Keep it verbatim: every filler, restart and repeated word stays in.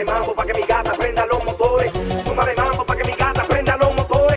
Zumba de mambo pa' que mi gata prenda los motores. Zumba de mambo